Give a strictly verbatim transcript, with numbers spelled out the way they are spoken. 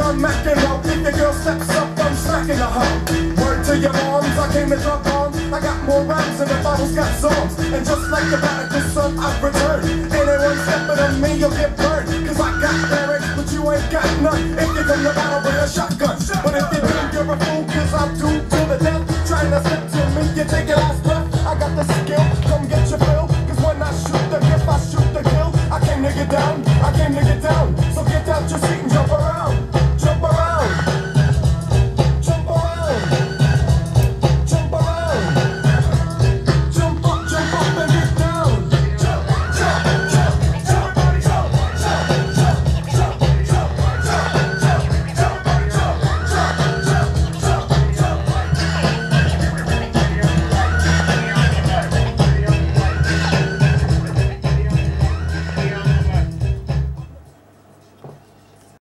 I'm macking up. If your girl steps up, I'm smacking the hum. Word to your moms, I came to drop on. I got more rhymes than the bottles got songs. And just like the prodigal son, I've returned. Anyone stepping on me, you'll get burned. Cause I got lyrics, but you ain't got none. If you come to battle with a shotgun, but if you